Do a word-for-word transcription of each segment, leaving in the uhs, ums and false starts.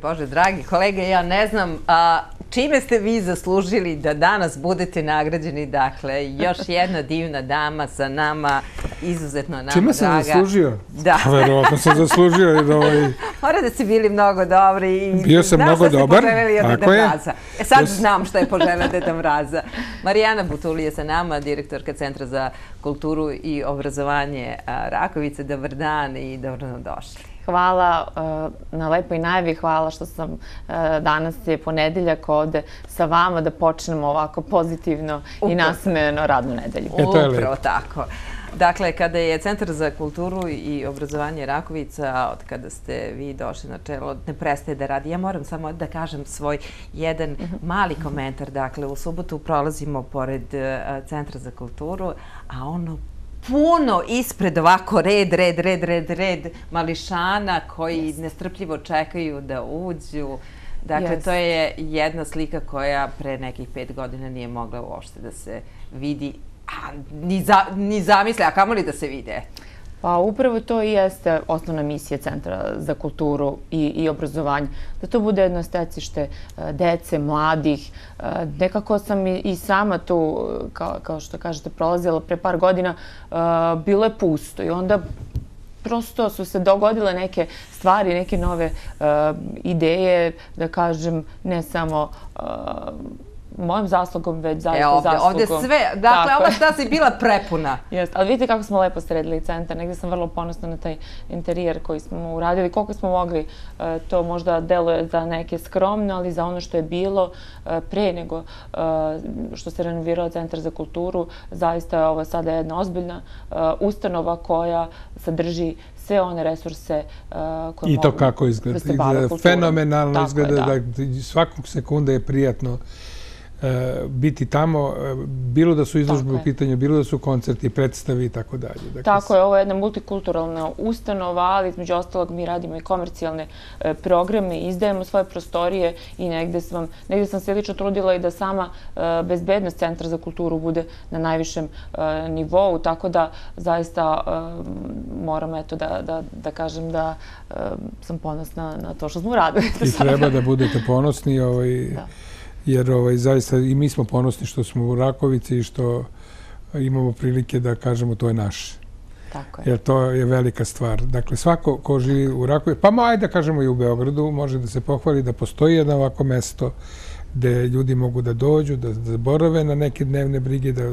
Bože, dragi kolege, ja ne znam čime ste vi zaslužili da danas budete nagrađeni. Dakle, još jedna divna dama sa nama, izuzetno nama draga. Čime sam zaslužio? Da. Verovatno sam zaslužio. Mora da si bili mnogo dobri. Bio sam mnogo dobar. Tako je. E sad znam šta je poželjela Deda Mraza. Marijana Butuli je sa nama, direktorka Centra za kulturu i obrazovanje Rakovice. Dobar dan i dobro nam došli. Hvala na lepoj najavi, hvala što sam danas je ponedeljak ovde sa vama da počnemo ovako pozitivno i nasmejano radnu nedelju. Upravo tako. Dakle, kada je Centar za kulturu i obrazovanje Rakovica, od kada ste vi došli na čelo, ne prestaje da radi. Ja moram samo da kažem svoj jedan mali komentar. Dakle, u subotu prolazimo pored Centra za kulturu, a ono puno ispred ovako red, red, red, red, red mališana koji nestrpljivo čekaju da uđu. Dakle, to je jedna slika koja pre nekih pet godina nije mogla uopšte da se vidi, ni zamisle, a kamoli da se vide. Pa upravo to i jeste osnovna misija Centra za kulturu i obrazovanje. Da to bude jedno stecište dece, mladih. Nekako sam i sama tu, kao što kažete, prolazila pre par godina, bilo je pusto i onda prosto su se dogodile neke stvari, neke nove ideje, da kažem, ne samo mojom zaslugom, već zaista zaslugom. Ovdje sve, dakle, ova šta si bila prepuna. Jeste, ali vidite kako smo lepo sredili centar. Negdje sam vrlo ponosna na taj interijer koji smo uradili. Koliko smo mogli, to možda deluje za neke skromno, ali za ono što je bilo pre nego što se renovirao Centar za kulturu, zaista je ovo sada jedna ozbiljna ustanova koja sadrži sve one resurse koje mogu i to kako izgleda. Fenomenalno izgleda. Svakog sekunda je prijatno biti tamo, bilo da su izložbe u pitanju, bilo da su koncerti, predstavi i tako dalje. Tako je, ovo je jedna multikulturalna ustanova, ali između ostalog mi radimo i komercijalne programe, izdajemo svoje prostorije i negde sam se lično trudila i da sama bezbednost Centra za kulturu bude na najvišem nivou, tako da zaista moram eto da kažem da sam ponosna na to što smo uradili. I treba da budete ponosni, jer zaista i mi smo ponosni što smo u Rakovici i što imamo prilike da kažemo to je naše. Jer to je velika stvar. Dakle, svako ko živi u Rakovici, pa ajde da kažemo i u Beogradu, može da se pohvali da postoji jedno ovako mesto gde ljudi mogu da dođu, da zaborave na neke dnevne brige, da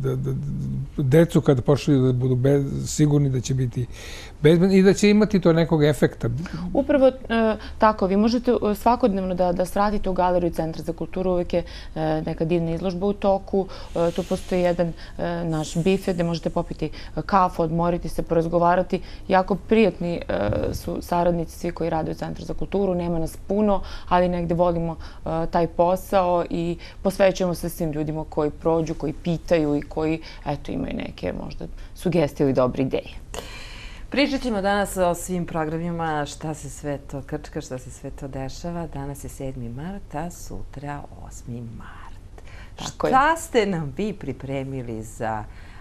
decu kada pošalju da budu sigurni da će biti bezbedni i da će imati to nekog efekta. Upravo tako, vi možete svakodnevno da svratite u galeriju Centra za kulturu, uvijek je neka divna izložba u toku, tu postoji jedan naš bife gde možete popiti kafu, odmoriti se, porazgovarati. Jako prijatni su saradnici svi koji rade u Centru za kulturu, nema nas puno, ali negde volimo taj posao i posvećujemo se svim ljudima koji prođu, koji pitaju i koji imaju neke možda sugestije ili dobre ideje. Pričat ćemo danas o svim programima, šta se sve to krčka, šta se sve to dešava. Danas je sedmi mart, a sutra osmi mart. Šta ste nam vi pripremili za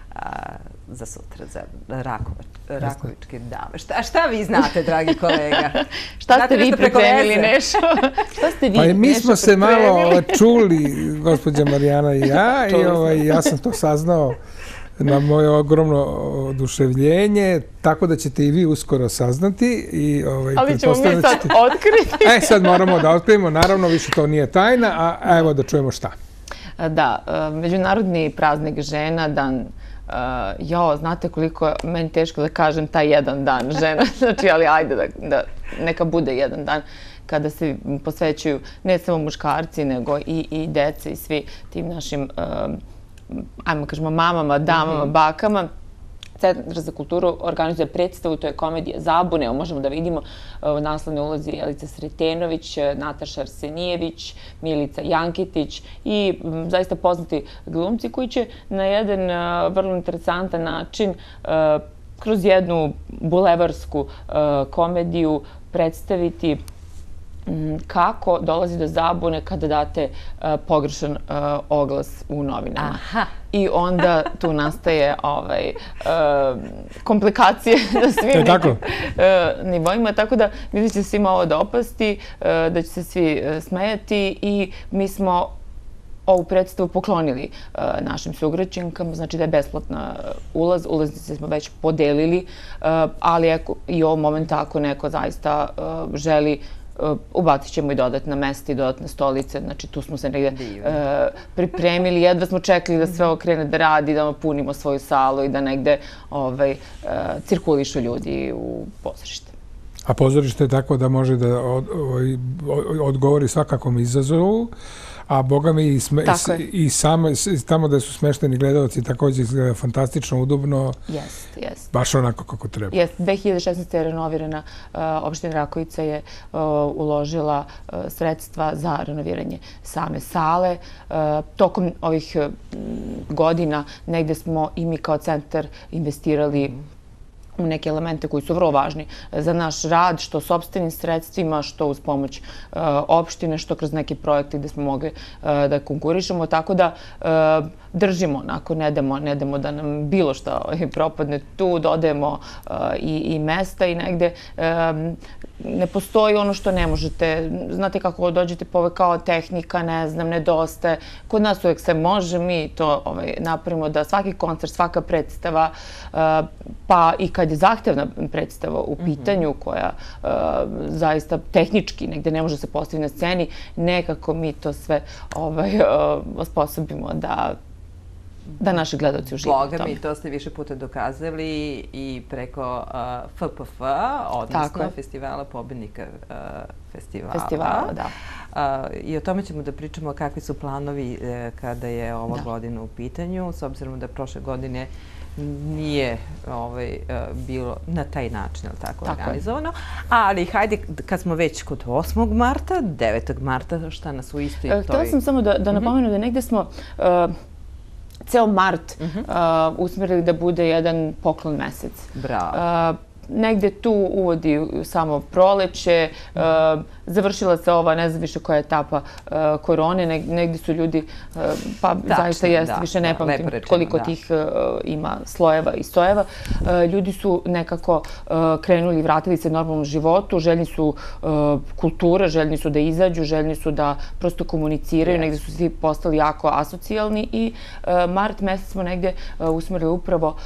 sutra, za Rakovičke dame? Šta vi znate, dragi kolega? Šta ste vi pripremili, Nešo? Šta ste vi, Nešo, pripremili? Mi smo se malo čuli, gospođa Marijana i ja, i ja sam to saznao na moje ogromno oduševljenje, tako da ćete i vi uskoro saznati. Ali ćemo mi sad otkriti. E, sad moramo da otkrijemo, naravno više to nije tajna, a evo da čujemo šta. Da, Međunarodni praznik žena, dan, jo, znate koliko je meni teško da kažem taj jedan dan žena, znači, ali ajde da neka bude jedan dan kada se posvećuju ne samo muškarci, nego i dece i svi tim našim ajmo kažemo mamama, damama, bakama. Centar za kulturu organizuje predstavu, to je komedija Zabune. Možemo da vidimo u naslovnoj ulozi Jelica Sretenović, Nataša Arsenijević, Milica Jankitić i zaista poznati glumci koji će na jedan vrlo interesantan način kroz jednu bulevarsku komediju predstaviti kako dolazi do zabune kada date pogrešan oglas u novinama. I onda tu nastaje komplikacije na svim nekim nivoima. Tako da mislim da će se svima ovo dopasti, da će se svi smejati i mi smo ovu predstavu poklonili našim sugrađankama, znači da je besplatna ulaz. Ulaznice smo već podelili, ali i u ovom momentu ako neko zaista želi, ubacit ćemo i dodatna mesta i dodatne stolice. Znači tu smo se negde pripremili, jedva smo čekali da sve ovo krene da radi, da punimo svoju salu i da negde cirkulišu ljudi u pozorište. A pozorište je tako da može da odgovori svakakvom izazovu, a boga mi i tamo da su smešteni gledalci također izgleda fantastično, udobno, baš onako kako treba. Jeste, dve hiljade šesnaeste. je renovirana, opština Rakovica je uložila sredstva za renoviranje same sale. Tokom ovih godina negde smo i mi kao centar investirali u neke elemente koji su vrlo važni za naš rad, što sopstvenim sredstvima, što uz pomoć opštine, što kroz neke projekte gde smo mogli da konkurišemo. Tako da držimo, onako, ne damo da nam bilo šta propadne tu, dodajemo i mesta i negde ne postoji ono što ne možete. Znate kako dođete pove kao tehnika, ne znam, nedostaje. Kod nas uvijek se može, mi to napravimo da svaki koncert, svaka predstava, pa i kad je zahtevna predstava u pitanju koja zaista tehnički negde ne može se postaviti na sceni, nekako mi to sve osposobimo da da naši gledalci uživaju u tome. Boga mi, to ste više puta dokazali i preko F P F, odnosno Festivala pobednika festivala. Festivala, da. I o tome ćemo da pričamo kakvi su planovi kada je ova godina u pitanju, s obzirom da prošle godine nije bilo na taj način organizovano. Ali hajde, kad smo već kod osmog marta, devetog marta, šta nas u istoj toj... Htjela sam samo da napomenu da negde smo ceo mart usmerili da bude jedan poklon mesec. Bravo. Negde tu uvodi samo proleće, završila se ova, ne znam više koja je etapa korone, negde su ljudi, pa zaista jeste, više ne pamtim koliko tih ima slojeva i stojeva. Ljudi su nekako krenuli i vratili se normalnom životu, željni su kulture, željni su da izađu, željni su da prosto komuniciraju, negde su svi postali jako asocijalni i mart mesec smo negde usmerili upravo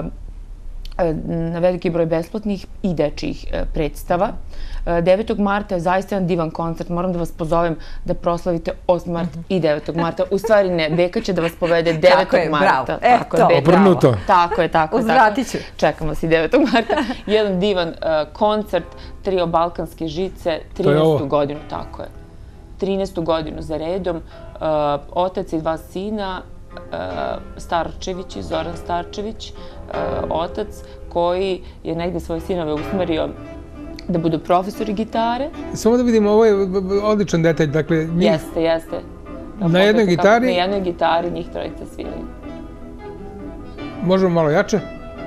na veliki broj besplatnih i dečijih predstava. devetog marta je zaista jedan divan koncert. Moram da vas pozovem da proslavite osmi mart i devetog marta. U stvari ne, Beka će da vas povede devetog marta. Tako je, bravo. Obrnuto. Tako je, tako je. Uzvratit ću. Čekam vas i devetog marta. Jedan divan koncert, trio Balkanske žice, trinaestu godinu, tako je. trinaestu godinu za redom. Otac i dva sina, Starčević i Zoran Starčević, otac koji je negde svoje sinove usmerio da budu profesori gitare. Samo da vidimo, ovo je odličan detalj. Jeste, jeste. Na jednoj gitari? Na jednoj gitari njih trojica sviraju. Možemo malo jače?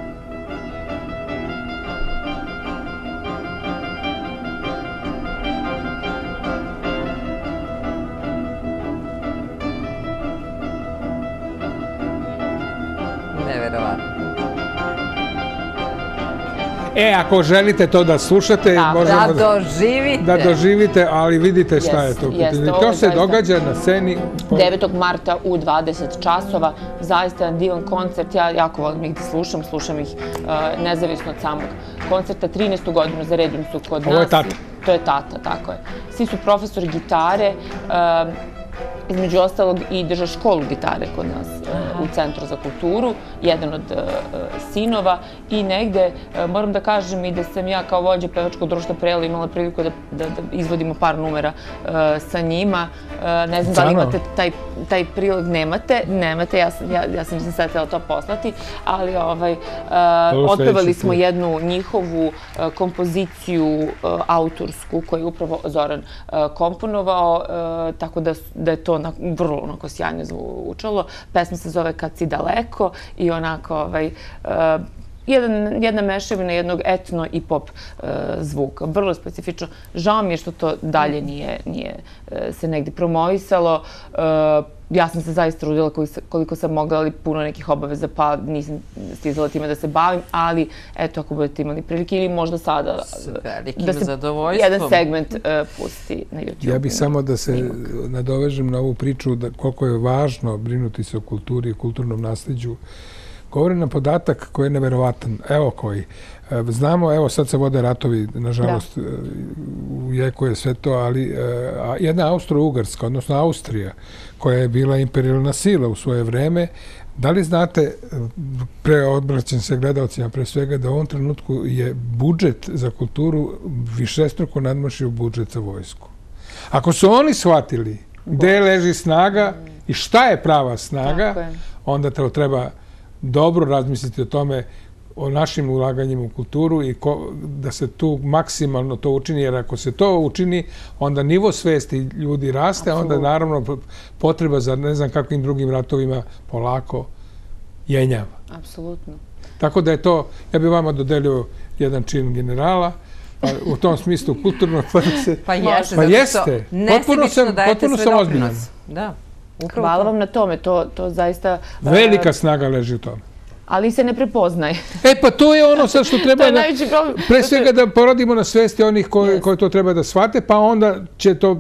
E, ako želite to da slušate, da doživite. Da doživite, ali vidite šta je to. To se događa na sceni. devetog marta u dvadeset časova. Zaista jedan divan koncert. Ja jako volim ih da slušam. Slušam ih nezavisno od samog koncerta. trinaestu godinu za redom su kod nas. Ovo je tata. To je tata, tako je. Svi su profesori gitare. Između ostalog i drže školu gitare kod nas u Centru za kulturu, jedan od sinova i negde, moram da kažem i da sam ja kao vođa pevačkog društva Prela imala priliku da izvodimo par numera sa njima. Ne znam da li imate taj prilog, nemate, nemate, ja sam se sad htjela to poslati, ali otpevali smo jednu njihovu kompoziciju autorsku koju je upravo Zoran komponovao, tako da je to vrlo onako sjajno zvučalo. Pesma se zove Kad si daleko i onako jedan, jedna mešavina jednog etno i pop uh, zvuka. Vrlo specifično. Žao mi je što to dalje nije, nije uh, se negdje promovisalo. Uh, ja sam se zaista trudila koliko sam mogla, ali puno nekih obaveza, pa nisam stizala time da se bavim, ali eto, ako budete imali prilike ili možda sada da se jedan segment uh, pusti na YouTube. Ja bih samo da se nadovežem na ovu priču da koliko je važno brinuti se o kulturi i kulturnom nasljeđu. Govori nam podatak koji je neverovatan. Evo koji. Znamo, evo sad se vode ratovi, nažalost, u jeku je sve to, ali jedna Austro-Ugarska, odnosno Austrija, koja je bila imperijalna sila u svoje vreme, da li znate, pre odbraćam se gledalcima, pre svega da u ovom trenutku je budžet za kulturu višestruko nadmašio budžet za vojsku. Ako su oni shvatili gde leži snaga i šta je prava snaga, onda to treba dobro razmisliti o tome, o našim ulaganjima u kulturu i da se tu maksimalno to učini, jer ako se to učini, onda nivo svesti ljudi raste, a onda naravno potreba za ne znam kakvim drugim ratovima polako jenjava. Apsolutno. Tako da je to, ja bih vama dodelio jedan čin generala, u tom smislu kulturno se... Pa jeste, pa jeste. Nesebično dajete svoj doprinos. Da. Hvala vam na tome, to, to zaista... Velika snaga leži u tome. Ali se ne prepoznaje. E pa to je ono sad što treba da... Pre svega da poradimo na svesti onih koji, koji to treba da shvate, pa onda će to,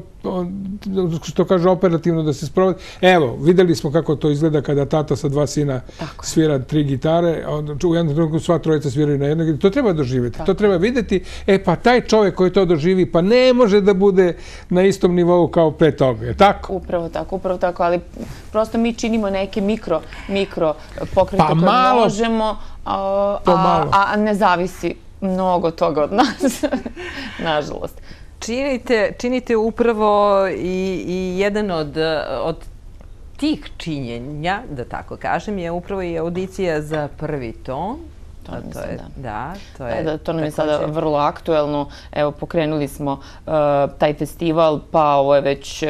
što kaže, operativno da se sprovodi. Evo, videli smo kako to izgleda kada tata sa dva sina svira tri gitare, u jednom trenutku sva trojica sviraju na jednoj. To treba doživjeti, to treba videti. E pa taj čovjek koji to doživi, pa ne može da bude na istom nivou kao pre toga, je tako? Upravo tako, upravo tako, ali prosto mi činimo neke mikro, mikro pokrete koje možemo, a, a, a ne zavisi mnogo toga od nas, nažalost. Činite, činite upravo i, i jedan od, od tih činjenja, da tako kažem, je upravo i audicija za prvi ton. To, to je, da. Da, to je, da, to nam je sada vrlo aktuelno. Evo, pokrenuli smo uh, taj festival, pa ovo je već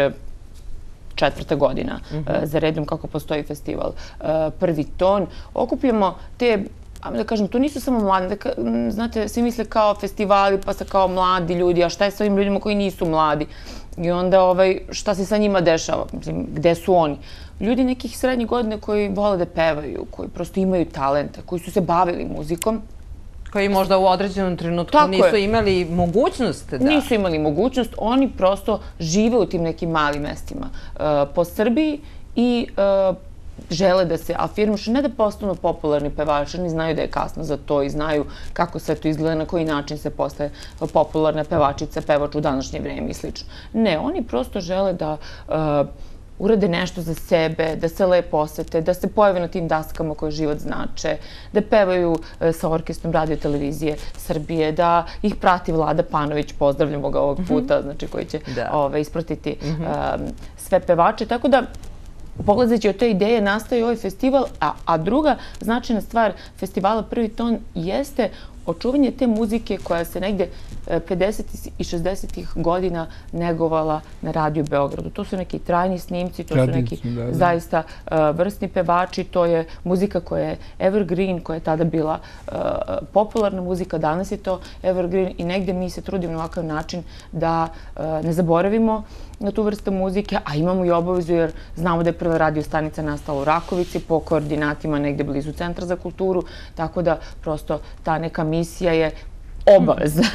četvrta godina uh, za redom kako postoji festival. Uh, prvi ton. Okupljamo te, da kažem, to nisu samo mladi. Znate, svi misle kao festivali, pa sa kao mladi ljudi, a šta je sa ovim ljudima koji nisu mladi? I onda ovaj, šta se sa njima dešava? Mislim, gde su oni? Ljudi nekih srednjih godina koji vole da pevaju, koji prosto imaju talente, koji su se bavili muzikom. Koji možda u određenom trenutku nisu imali mogućnost. Da. Nisu imali mogućnost, oni prosto žive u tim nekim malim mestima uh, po Srbiji i uh, žele da se afirmušu, ne da postanu popularni pevači, oni znaju da je kasno za to i znaju kako sve to izgleda, na koji način se postaje popularna pevačica, pevač u današnje vreme i slično. Ne, oni prosto žele da uh, urade nešto za sebe, da se lepo osete, da se pojave na tim daskama koje život znače, da pevaju sa orkestrom Radio Televizije Srbije, da ih prati Vlada Panović, pozdravljamo ga ovog puta, znači koji će ove, ispratiti um, sve pevače. Tako da, pogledajući od te ideje, nastaje ovaj festival, a, a druga značajna stvar festivala Prvi ton jeste očuvanje te muzike koja se negde pedesetih i šezdesetih godina negovala na Radio Beogradu. To su neki trajni snimci, to su neki zaista vrsni pevači, to je muzika koja je evergreen, koja je tada bila popularna muzika, danas je to evergreen i negde mi se trudimo na ovakav način da ne zaboravimo na tu vrstu muzike, a imamo i obavezu jer znamo da je prva radio stanica nastala u Rakovici po koordinatima negde blizu Centra za kulturu, tako da prosto ta neka misija je obaveza.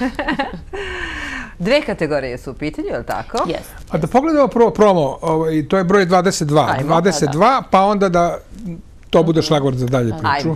Dve kategorije su u pitanju, je li tako? Jeste. A da pogledamo prvo promo, to je broj dvadeset dva. dvadeset dva, pa onda da to bude šlagvort za dalje priču.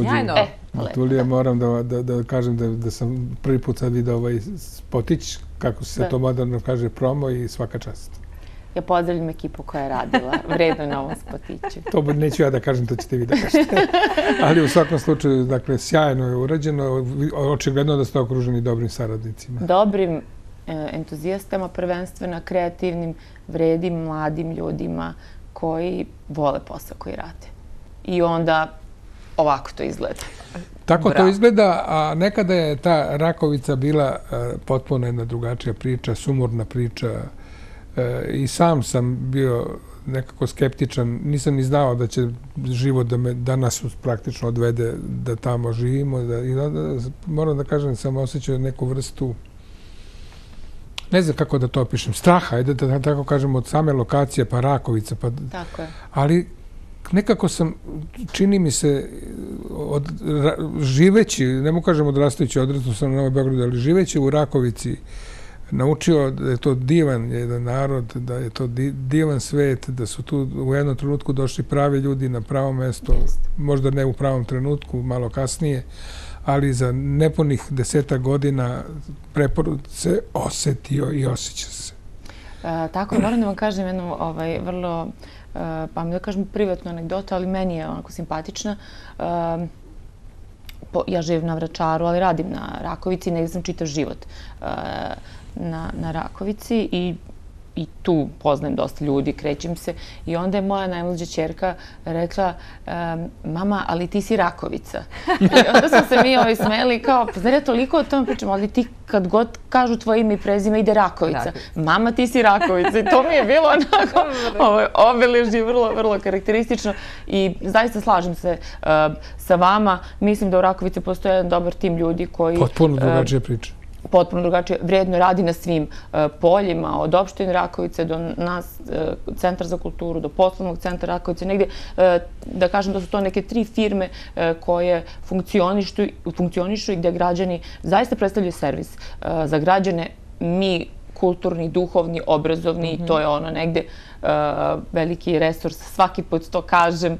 Sjajno. Tulija, moram da kažem da sam prvi put sad vidio ovaj spotić, kako se to moderno kaže, promo i svaka čast. Ja pozdravljam ekipu koja je radila vredno na ovom spotiću. To neću ja da kažem, to ćete vi da kažete. Ali u svakom slučaju, dakle, sjajno je urađeno. Očigledno da ste okruženi dobrim saradnicima. Dobrim entuzijastama, prvenstveno kreativnim, vredim, mladim ljudima koji vole posao koji rade. I onda ovako to izgleda. Tako to izgleda, a nekada je ta Rakovica bila potpuno jedna drugačija priča, sumorna priča. I sam sam bio nekako skeptičan. Nisam ni znao da će život da nas praktično odvede da tamo živimo. Moram da kažem, sam osjećao neku vrstu, ne znam kako da to opišem, straha, ajde da tako kažem, od same lokacije pa Rakovica. Tako je. Ali nekako sam, čini mi se, živeći, ne mogu kažem odrastajući, odrastao sam na Novoj Beogradu, ali živeći u Rakovici, naučio da je to divan jedan narod, da je to divan svet, da su tu u jednom trenutku došli pravi ljudi na pravo mesto, možda ne u pravom trenutku, malo kasnije, ali za nepunih deseta godina preporod se osetio i osjeća se. Tako, moram da vam kažem jednu vrlo, pa mi da kažem privatnu anegdotu, ali meni je onako simpatična. Ja živim na Vračaru, ali radim na Rakovici i negdje sam čitav život na Rakovici i tu poznajem dosta ljudi, krećem se. I onda je moja najmlađa ćerka rekla, mama, ali ti si Rakovica. I onda smo se mi smeli kao, pa zar ja toliko o tome pričam, ali ti kad god kažu tvoje ime i prezime ide Rakovica. Mama, ti si Rakovica. I to mi je bilo onako obeležje, vrlo, vrlo karakteristično. I zaista slažem se sa vama. Mislim da u Rakovici postoje jedan dobar tim ljudi koji... Potpuno drugačija priča. Potpuno drugačije, vrijedno radi na svim poljima, od opštine Rakovice do nas, Centar za kulturu, do poslovnog centra Rakovice, negdje, da kažem da su to neke tri firme koje funkcionišu i gdje građani zaista predstavljaju servis za građane. Mi, kulturni, duhovni, obrazovni, to je ono negdje veliki resurs. Svaki put to kažem,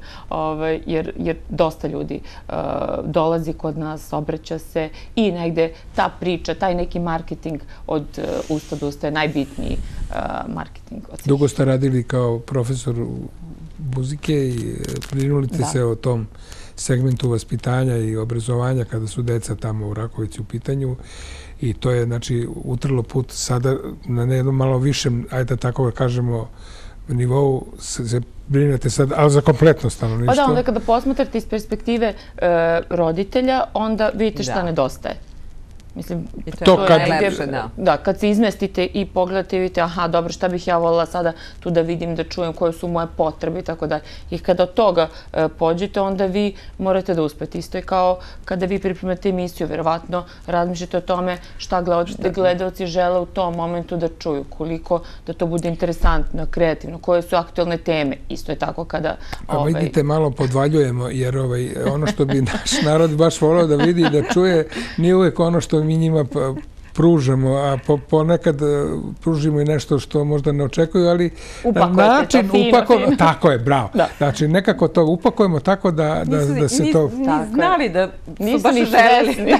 jer dosta ljudi dolazi kod nas, obraća se i negdje ta priča, taj neki marketing od usta do usta je najbitniji marketing. Dugo ste radili kao profesor muzike i brinulite se o tom segmentu vaspitanja i obrazovanja kada su deca tamo u Rakovici u pitanju. I to je, znači, utrlo put sada na jednom malo višem, ajde tako da kažemo, nivou se brinete sad, ali za kompletno stanovništvo. Pa da, onda kada posmatrate iz perspektive roditelja, onda vidite šta nedostaje. Mislim, to je najlepše, da. Da, kad se izmestite i pogledate i vidite, aha, dobro, šta bih ja volila sada tu da vidim, da čujem koje su moje potrebe i tako dalje. I kada od toga pođete, onda vi morate da uspete. Isto je kao kada vi pripremate emisiju, verovatno razmišljate o tome šta gledalci žele u tom momentu da čuju, koliko da to bude interesantno, kreativno, koje su aktualne teme. Isto je tako kada... Pa vidite, malo podvaljujemo, jer ono što bi naš narod baš volao da vidi i da čuje, nije uvek ono što mi njima pružamo, a ponekad pružimo i nešto što možda ne očekuju, ali način upakujemo... Tako je, bravo. Znači, nekako to upakujemo tako da se to... Ni znali da su baš želeli.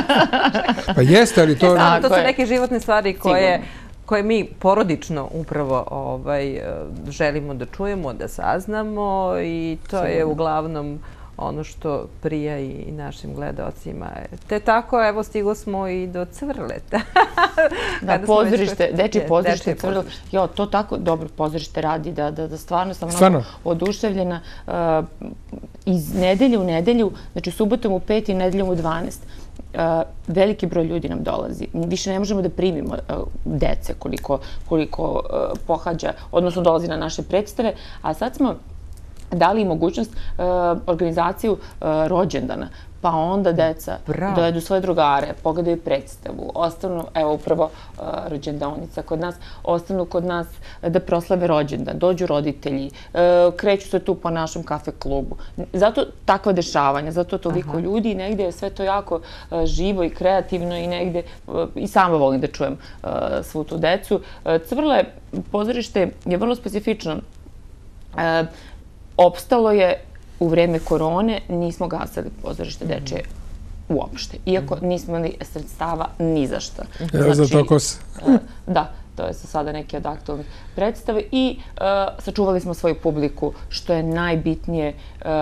Pa jeste, ali to... To su neke životne stvari koje mi porodično upravo želimo da čujemo, da saznamo i to je uglavnom ono što prija i našim gledalcima. Te tako, evo, stigo smo i do Cvrleta. Da, pozorište, dečje pozorište Cvrlet. Jo, to tako dobro pozorište radi, da stvarno sam mnogo oduševljena. Iz nedelje u nedelju, znači subotom u pet i nedeljom u dvanaest, veliki broj ljudi nam dolazi. Više ne možemo da primimo dece koliko pohađa, odnosno dolazi na naše predstave, a sad smo dali mogućnost organizaciju rođendana, pa onda deca dojedu svoje drugare, pogledaju predstavu, ostanu, evo upravo rođendaonica kod nas, ostanu kod nas da proslave rođendan, dođu roditelji, kreću se tu po našem kafe klubu. Zato takva dešavanja, zato toliko ljudi i negdje je sve to jako živo i kreativno i negdje, i sama volim da čujem svu tu decu. Cvrle pozorište je vrlo specifično. Opstalo je u vreme korone nismo gasali pozorište dečije uopšte, iako nismo imali sredstava ni za što. Evo za to ko se... Da, to je sada neki od aktualnih predstave i sačuvali smo svoju publiku, što je najbitnije,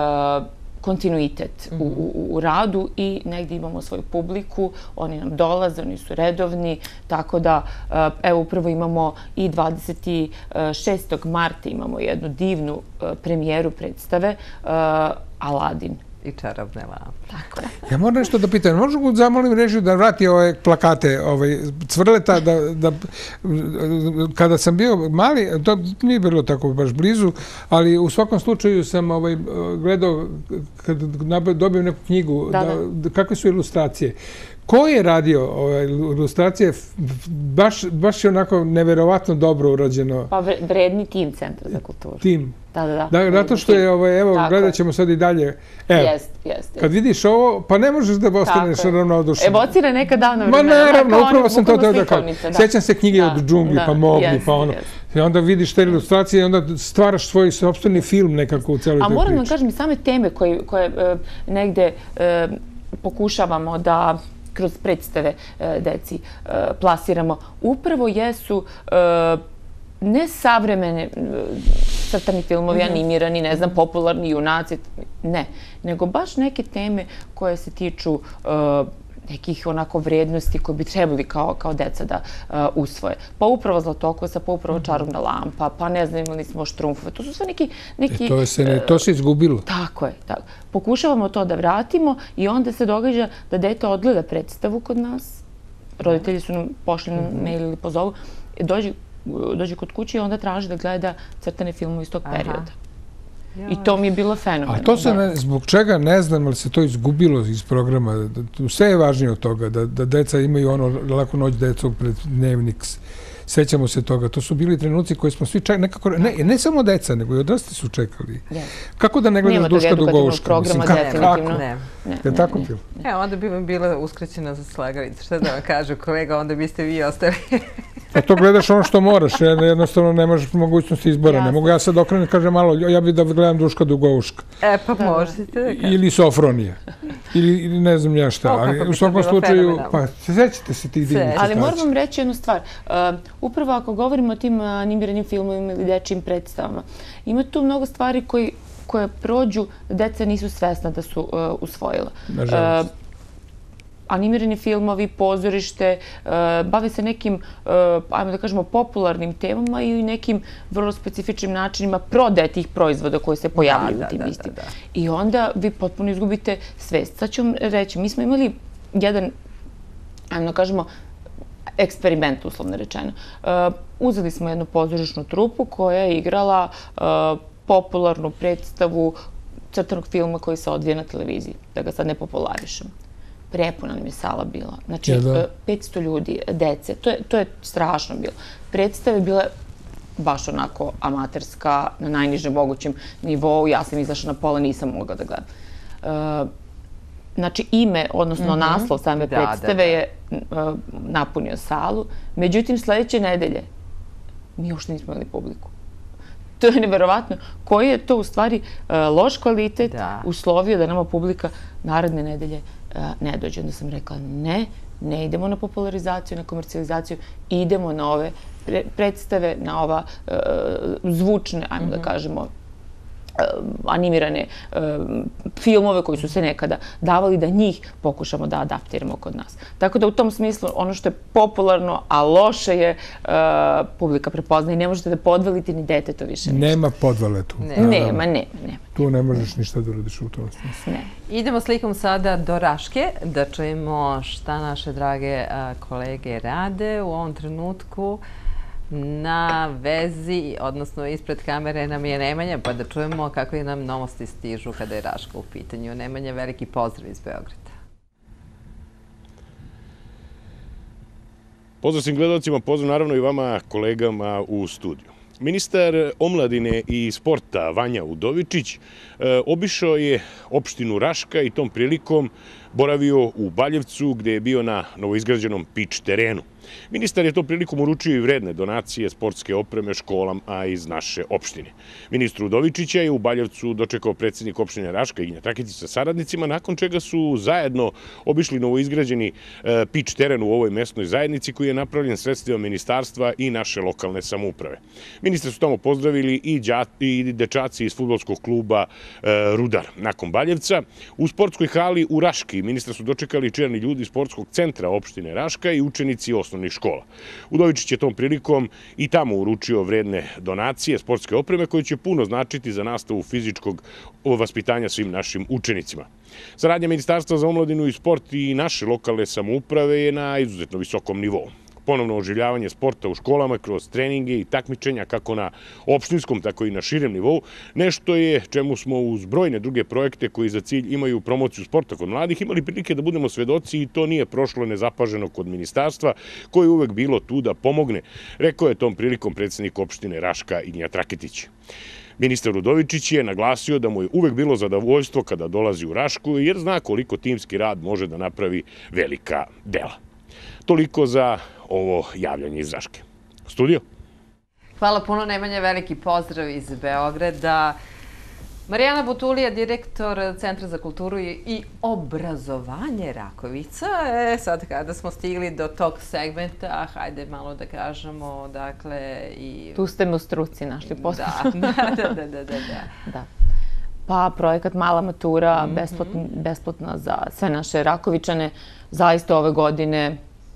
kontinuitet u radu i negdje imamo svoju publiku, oni nam dolaze, oni su redovni, tako da evo upravo imamo i dvadeset šestog marta imamo jednu divnu premijeru predstave Aladin. I čarobne lampe. Tako je. Ja moram nešto da pitam. Možemo zamolim režiju da vrati ove plakate Cvrleta, da kada sam bio mali, to nije bilo tako baš blizu, ali u svakom slučaju sam gledao, kad dobijem neku knjigu, kakve su ilustracije. Ko je radio ilustracije? Baš je onako neverovatno dobro urađeno. Pa vredni tim Centra za kulturu. Tim. Da, da, da. Zato što je, evo, gledat ćemo sad i dalje. Jest, jest. Kad vidiš ovo, pa ne možeš da ostaneš ravnodušan. Evocira neka davna vremena. Ma naravno, upravo sam to teo da kažem. Sjećam se knjige od džungli, pa Mogli, pa ono. I onda vidiš te ilustracije i onda stvaraš svoj sobstveni film nekako u celoj toj priči. A moram da kažem i same teme koje negde pokušavamo da kroz predstave deci plasiramo, upravo jesu ne savremene crtani filmovi, animirani, ne znam, popularni junaci, ne, nego baš neke teme koje se tiču nekih onako vrednosti koje bi trebali kao deca da usvoje. Pa upravo Zlatokosa, pa upravo Čarobna lampa, pa ne znam, imali smo Štrumfove. To su sve neki... To se izgubilo. Tako je. Pokušavamo to da vratimo i onda se događa da dete odgleda predstavu kod nas. Roditelji su nam pošli na mail ili pozovu. Dođe kod kuće i onda traži da gleda crtane filmove iz tog perioda. I to mi je bilo fenomenalno. A to se zbog čega, ne znam, ali se to izgubilo iz programa. Sve je važnije od toga, da deca imaju ono Laku noć decog pred dnevnik. Sećamo se toga. To su bili trenuci koje smo svi čekali. Ne samo deca, nego i odrasli su čekali. Kako da ne gledaš Duška Dugovška? Definitivno. Je tako film? Evo, onda bi mi bila uskraćena za slagalicu. Šta da vam kažu, kolega, onda biste vi ostali. A to gledaš ono što moraš, jednostavno nemaš mogućnosti izbora. Ne mogu ja sad okrenem, kažem malo, ja bih da gledam Duška Dugovška. E, pa možete da kažem. Ili Sofronija. Ili ne znam ja šta. Ali u svakom slučaju, pa sećate se tih divnih situacija. Ali moram vam reći jednu stvar. Upravo ako govorimo o tim animiranim filmovima ili dečijim predstavama, ima tu mnogo stvari koje prođu, deca nisu svesna da su usvojila. Nažalost. Animirani filmovi, pozorište, bave se nekim, ajmo da kažemo, popularnim temama i nekim vrlo specifičnim načinima prodaje tih proizvoda koji se pojavljaju u tim istim. I onda vi potpuno izgubite svest. Sad ću vam reći, mi smo imali jedan, ajmo da kažemo, eksperiment, uslovno rečeno. Uzeli smo jednu pozorišnu trupu koja je igrala popularnu predstavu crtanog filma koji se odvija na televiziji, da ga sad ne popularišemo. Prepuna nam je sala bila. Znači, petsto ljudi, dece. To je strašno bilo. Predstava je bila baš onako amaterska, na najnižem mogućem nivou. Ja sam izašla na pola, nisam mogla da gledam. Znači, ime, odnosno naslov same predstave je napunio salu. Međutim, sljedeće nedelje mi uopšte nismo imali publiku. To je neverovatno. Koji je to u stvari loš kvalitet uslovio da nama publika naredne nedelje ne dođe. Onda sam rekla ne, ne idemo na popularizaciju, na komercijalizaciju, idemo na ove predstave, na ova zvučne, ajmo da kažemo, animirane filmove koji su se nekada davali, da njih pokušamo da adaptiramo kod nas. Tako da u tom smislu ono što je popularno, a loše je, publika prepozna i ne možete da podvalite ni dete to više ništa. Nema podvale tu. Nema, nema. Tu ne možeš ništa da uradiš u tom smislu. Idemo slikom sada do Raške, da čujemo šta naše drage kolege rade u ovom trenutku. Na vezi, odnosno ispred kamere nam je Nemanja, pa da čujemo kakve nam novosti stižu kada je Raška u pitanju. Nemanja, veliki pozdrav iz Beograda. Pozdrav svim gledalcima, pozdrav naravno i vama kolegama u studiju. Ministar omladine i sporta Vanja Udovičić obišao je opštinu Raška i tom prilikom boravio u Baljevcu gde je bio na novoizgrađenom pič terenu. Ministar je to prilikom uručio i vredne donacije sportske opreme školama iz naše opštine. Ministru Udovičića je u Baljevcu dočekao predsjednik opštine Raška Ignjat Raketić sa saradnicima, nakon čega su zajedno obišli novoizgrađeni pič teren u ovoj mesnoj zajednici koji je napravljen sredstvima ministarstva i naše lokalne samouprave. Ministre su tamo pozdravili i dečaci iz fudbalskog kluba Rudar. Nakon Baljevca, u sportskoj hali u Raški ministra su dočekali čelni ljudi iz sportskog centra opštine Raška i učenici osnovnih škola. Udovičić je tom prilikom i tamo uručio vredne donacije sportske opreme koje će puno značiti za nastavu fizičkog vaspitanja svim našim učenicima. Saradnja Ministarstva za omladinu i sport i naše lokalne samouprave je na izuzetno visokom nivou. Ponovno oživljavanje sporta u školama kroz treninge i takmičenja kako na opštinskom, tako i na širem nivou, nešto je čemu smo uz brojne druge projekte koji za cilj imaju promociju sporta kod mladih imali prilike da budemo svedoci i to nije prošlo nezapaženo kod ministarstva koje je uvek bilo tu da pomogne, rekao je tom prilikom predsjednik opštine Raška Ignjat Raketić. Ministar Udovičić je naglasio da mu je uvek bilo zadovoljstvo kada dolazi u Rašku jer zna koliko timski rad može da napravi velika dela. Toliko za ovo javljanje iz Raške. Studio. Hvala puno, Nemanja, veliki pozdrav iz Beograda. Marijana Butulija, direktor Centra za kulturu i obrazovanje Rakovica. E, sad kada smo stigli do tog segmenta, hajde malo da kažemo, dakle i... Tu ste me u struci našli posao. Da, da, da, da, da. Da. Pa, projekat Mala matura, besplatna za sve naše Rakovičane, zaista ove godine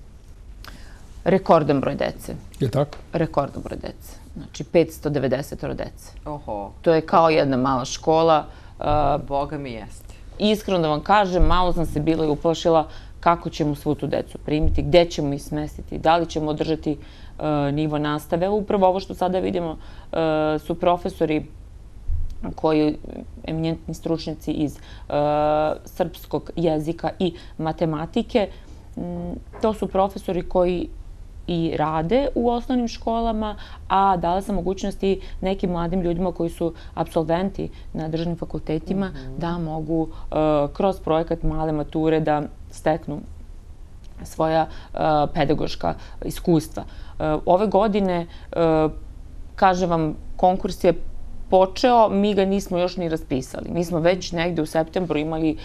rekordan broj dece. Je tako? Rekordan broj dece. Znači, petsto devedeset dece. Oho. To je kao jedna mala škola. Boga mi jeste. Iskreno da vam kažem, malo sam se bila i uplašila kako ćemo svu tu decu primiti, gde ćemo ih smestiti, da li ćemo održati nivo nastave. Upravo ovo što sada vidimo su profesori koji eminentni stručnjaci iz srpskog jezika i matematike. To su profesori koji i rade u osnovnim školama, a dala sam mogućnosti nekim mladim ljudima koji su apsolventi na državnim fakultetima da mogu kroz projekat Male mature da steknu svoja pedagoška iskustva. Ove godine, kažem vam, konkurs je počeo, mi ga nismo još ni raspisali. Mi smo već negde u septembru imali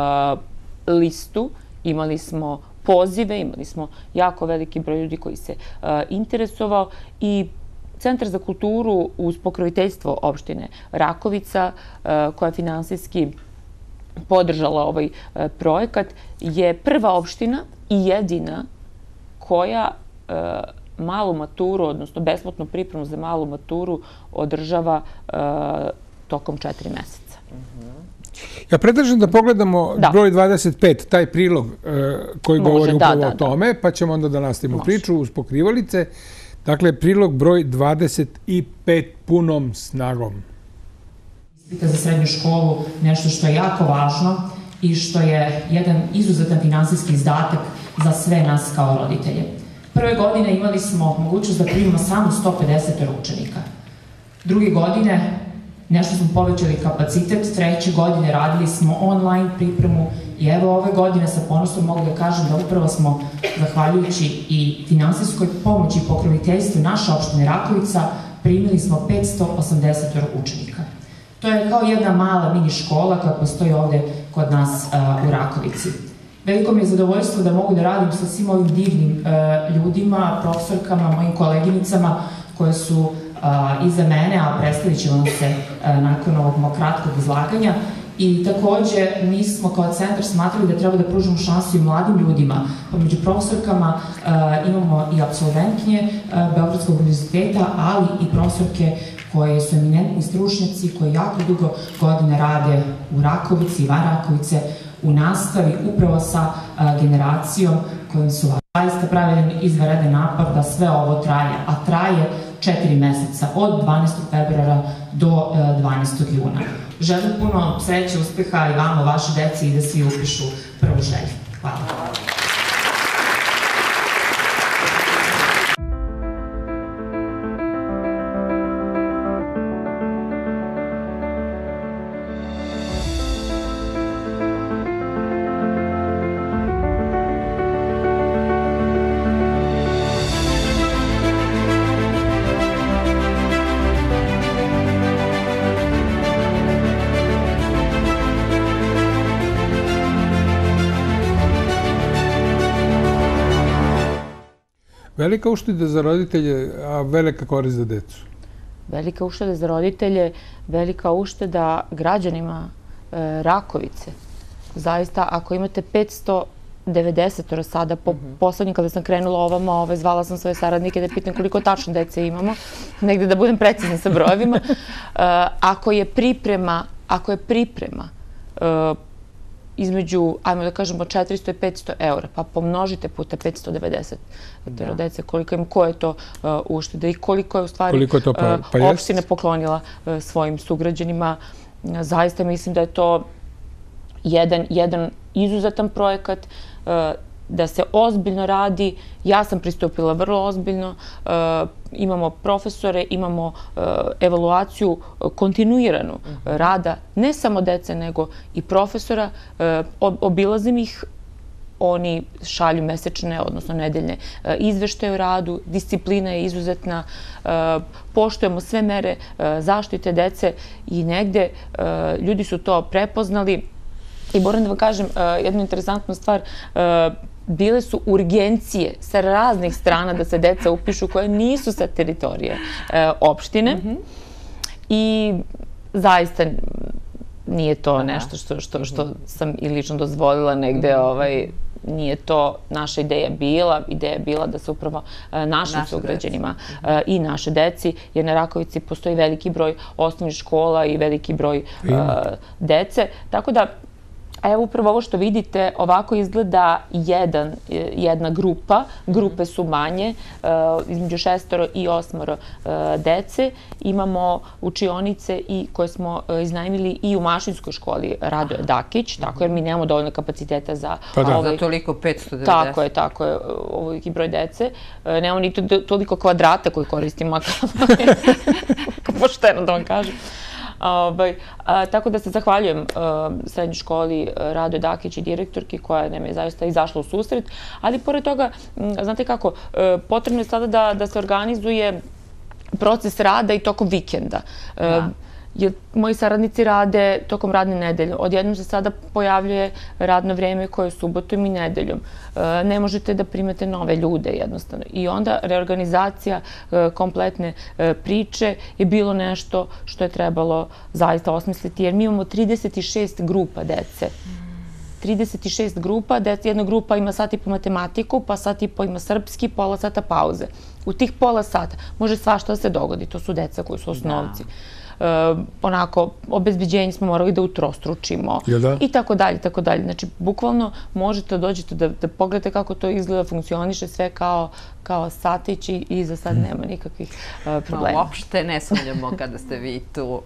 listu, imali smo pozive, imali smo jako veliki broj ljudi koji se interesovao i Centar za kulturu uz pokroviteljstvo opštine Rakovica, koja je finansijski podržala ovaj projekat, je prva opština i jedina koja malu maturu, odnosno besplatnu pripremu za malu maturu održava tokom četiri meseca. Ja predlažem da pogledamo broj dvadeset pet, taj prilog koji govori upravo o tome, pa ćemo onda da nastavimo priču uz pokrivalice. Dakle, prilog broj dvadeset pet punom snagom. Ispita za srednju školu nešto što je jako važno i što je jedan izuzetan finansijski izdatak za sve nas kao roditelje. Prve godine imali smo mogućnost da primimo samo sto pedeset učenika. Druge godine nešto smo povećali kapacitet, treće godine radili smo online pripremu i evo ove godine sa ponosom mogu da kažem da upravo smo, zahvaljujući i finansijskoj pomoći i pokroviteljstvu naše opštine Rakovica, primili smo petsto osamdeset učenika. To je kao jedna mala mini škola koja postoji ovde kod nas u Rakovici. Veliko mi je zadovoljstvo da mogu da radim sa svim ovim divnim ljudima, profesorkama, mojim koleginicama koje su iza mene, a predstavit ću vam se nakon ovog mog kratkog izlaganja. I takođe, mi smo kao centar smatrali da treba da pružimo šansu i mladim ljudima. Pa među profesorkama imamo i apsolventnje Beogradskog univerziteta, ali i profesorke koje su eminentni stručnjaci, koje jako dugo godine rade u Rakovici i van Rakovice, u nastavi upravo sa generacijom kojim su zaista pravi izvanredan napor da sve ovo traje, a traje četiri meseca, od dvanaestog februara do dvanaestog juna. Želim puno sreće, uspeha i vama, vaše deci i da svi upišu prvu želju. Hvala. Velika ušteda za roditelje, a velika korist za decu. Velika ušteda za roditelje, velika ušteda građanima Rakovice. Zaista, ako imate petsto devedeset sada, po poslednji kada sam krenula ovamo, zvala sam svoje saradnike da pitam koliko tačno dece imamo, negde da budem precizna sa brojevima. Ako je priprema, ako je priprema između, ajmo da kažemo, četiristo i petsto eura, pa pomnožite puta petsto devedeset dece, koliko im, ko je to ušteda i koliko je u stvari opština poklonila svojim sugrađanima. Zaista mislim da je to jedan, jedan izuzetan projekat, da se ozbiljno radi. Ja sam pristupila vrlo ozbiljno. Imamo profesore, imamo evaluaciju kontinuiranu rada, ne samo dece, nego i profesora. Obilazim ih, oni šalju mesečne, odnosno nedeljne izveštaje o radu, disciplina je izuzetna, poštujemo sve mere zaštite dece i negde ljudi su to prepoznali. I moram da vam kažem jednu interesantnu stvar, bile su urgencije sa raznih strana da se deca upišu koje nisu sa teritorije opštine i zaista nije to nešto što sam i lično dozvolila negde, nije to naša ideja bila. Ideja je bila da se upravo našim sugrađanima i naše deci, jer na Rakovici postoji veliki broj osnovnih škola i veliki broj dece. Tako da, evo upravo ovo što vidite, ovako izgleda jedna grupa. Grupe su manje, između šestoro i osmoro dece. Imamo učionice koje smo iznajmili i u Mašinskoj školi Radoje Dakić, tako jer mi nemamo dovoljno kapaciteta za... Za toliko petsto devedeset. Tako je, tako je, ovoliki broj dece. Nemamo ni toliko kvadrata koji koristimo, pošteno da vam kažem. Tako da se zahvaljujem srednjoj školi Radoje Dakić i direktorki koja nam je zaista izašla u susret, ali pored toga, znate kako, potrebno je sada da se organizuje proces rada i tokom vikenda. Jer moji saradnici rade tokom radne nedelje. Odjednom se sada pojavljuje radno vreme koje je subotom i nedeljom. Ne možete da primete nove ljude jednostavno. I onda reorganizacija kompletne priče je bilo nešto što je trebalo zaista osmisliti. Jer mi imamo trideset šest grupa dece. trideset šest grupa, jedna grupa ima sat i po matematiku, pa sat i po ima srpski, pola sata pauze. U tih pola sata može svašta da se dogodi. To su deca koji su osnovci. Onako, obezbeđenje smo morali da utrostručimo i tako dalje, tako dalje. Znači, bukvalno možete da dođete da pogledate kako to izgleda, funkcioniše sve kao satić i za sad nema nikakvih problema. Uopšte ne sumnjamo kada ste vi tu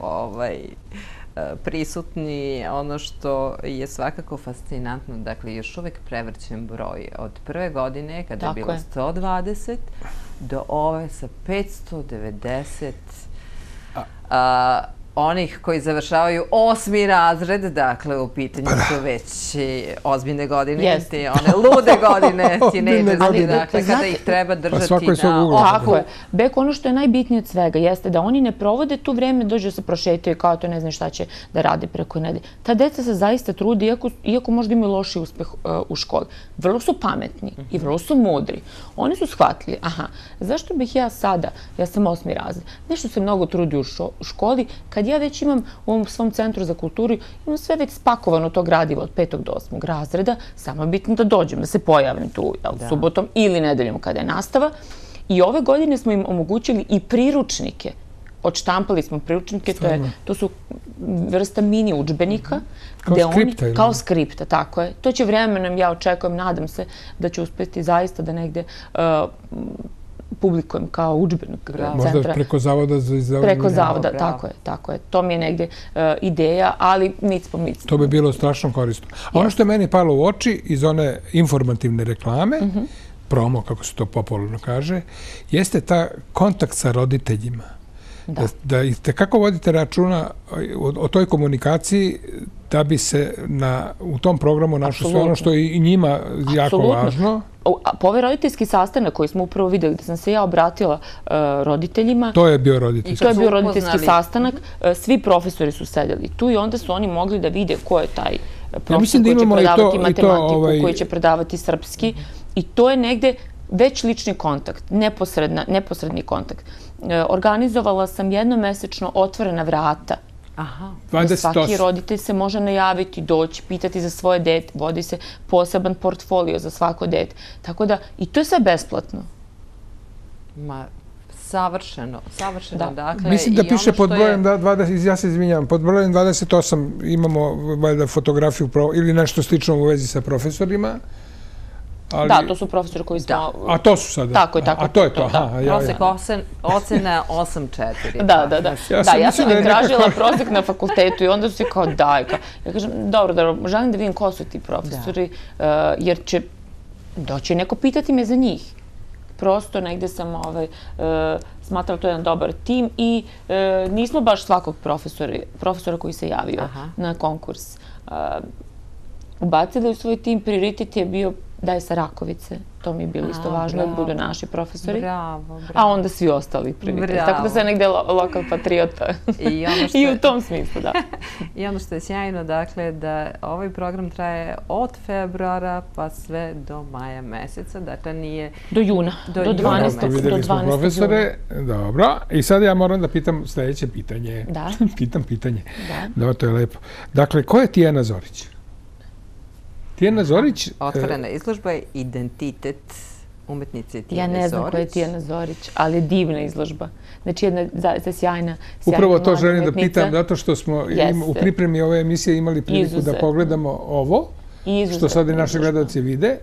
prisutni. Ono što je svakako fascinantno, dakle, još uvek prevrćen broj od prve godine, kada je bilo sto dvadeset, do ove sa petsto devedeset onih koji završavaju osmi razred, dakle, u pitanju su već ozbiljne godine, one lude godine, tinejdžerske, dakle, kada ih treba držati na oku. Tako je. Bek, ono što je najbitnije od svega jeste da oni ne provode tu vreme, dođu da se prošetaju kao to ne znaju šta će da rade preko nedelje. Ta deca se zaista trudi, iako možda imaju loši uspeh u školi. Vrlo su pametni i vrlo su mudri. Oni su shvatili, aha, zašto bih ja sada, ja sam osmi razred, nešto se mnogo trudi u školi, kad ja već imam u ovom svom centru za kulturu, imam sve već spakovano to gradivo od petog do osmog razreda, samo je bitno da dođem, da se pojavim tu subotom ili nedeljom kada je nastava. I ove godine smo im omogućili i priručnike. Odštampali smo priručnike, to su vrsta mini udžbenika. Kao skripta? Kao skripta, tako je. To će vremenom, ja očekujem, nadam se da će uspeti zaista da negde publikujem kao udžbenik centra. Možda preko zavoda za izdavanje? Preko zavoda, tako je, tako je. To mi je negde ideja, ali mic po mic. To bi bilo strašno korisno. A ono što je meni palo u oči iz one informativne reklame, promo, kako se to popularno kaže, jeste ta kontakt sa roditeljima. Da i tekako vodite računa o toj komunikaciji da bi se u tom programu našlo sve ono što je i njima jako važno. Po ovaj roditeljski sastanak koji smo upravo videli, gde sam se ja obratila roditeljima... To je bio roditeljski. To je bio roditeljski sastanak. Svi profesori su sedeli tu i onda su oni mogli da vide ko je taj profesor koji će predavati matematiku, koji će predavati srpski. I to je negde već lični kontakt, neposredni kontakt. Organizovala sam jednomesečno otvorena vrata. Svaki roditelj se može najaviti, doći, pitati za svoje dete, vodi se poseban portfolio za svako dete. Tako da, i to je sve besplatno. Ma, savršeno, savršeno. Mislim da piše pod brojem, ja se izvinjam, pod brojem dvadeset osam imamo fotografiju ili nešto slično u vezi sa profesorima. Da, to su profesori koji smo... A to su sada? Tako je, tako. A to je to, aha. Prosek ocena osam četiri. Da, da, da. Da, ja sam im tražila prosek na fakultetu i onda su se kao daj. Ja kažem, dobro, dobro, želim da vidim ko su ti profesori, jer će doći neko pitati me za njih. Prosto negde sam smatrala to jedan dobar tim i nismo baš svakog profesora koji se javio na konkurs ubacili u svoj tim. Prioritet je bio da je sa Rakovice. To mi je bilo isto važno da budu naši profesori. A onda svi ostali prioritet. Tako da sam negde lokal patriota. I u tom smislu, da. I ono što je sjajno, dakle, da ovaj program traje od februara pa sve do maja meseca. Dakle, nije... Do juna. Do dvanaestog juna. Videli smo profesore. Dobro. I sad ja moram da pitam sljedeće pitanje. Da. Pitam pitanje. Da. To je lepo. Dakle, ko je Tijana Zorić? Tijana Zorić... Otvorena izložba je identitet umetnice Tijane Zorić. Ja ne znam ko je Tijana Zorić, ali je divna izložba. Znači jedna zaista sjajna, sjajna Upravo to želim da pitam, zato što smo u pripremi ove emisije imali priliku da pogledamo ovo, što sad i naši gledalci vide.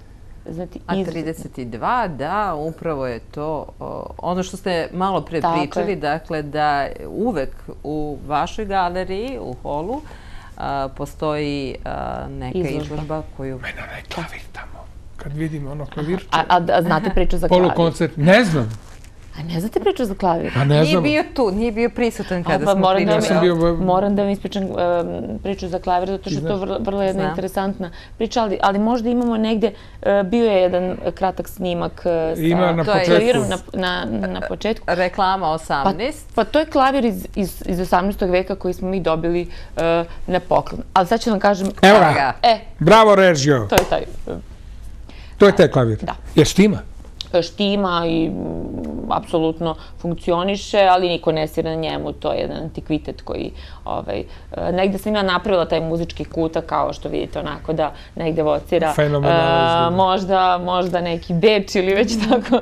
A trideset dva, da, upravo je to ono što ste malo pre pričali, dakle da uvek u vašoj galeriji, u holu, postoji neka izložba koju... Mene onaj klavir tamo. Kad vidim ono klavirče... A znate priču za klavir? Polukoncert. Ne znam. A ne znate priču za klavir? A ne znam. Nije bio tu, nije bio prisutan kada smo pričali. Moram da vam ispričam priču za klavir, zato što je to vrlo jedna interesantna priča, ali možda imamo negde, bio je jedan kratak snimak sa klavirom na početku. Reklama osamnaest. Pa to je klavir iz osamnaestog veka koji smo mi dobili na poklon. Ali sad ću vam kažem... Evo ga! Bravo, Režio! To je taj... To je taj klavir? Da. Je štima? Štima i apsolutno funkcioniše, ali niko ne svira na njemu. To je jedan antikvitet koji... Negde sam ja napravila taj muzički kutak, kao što vidite, onako da negde vocira možda neki Beč ili već tako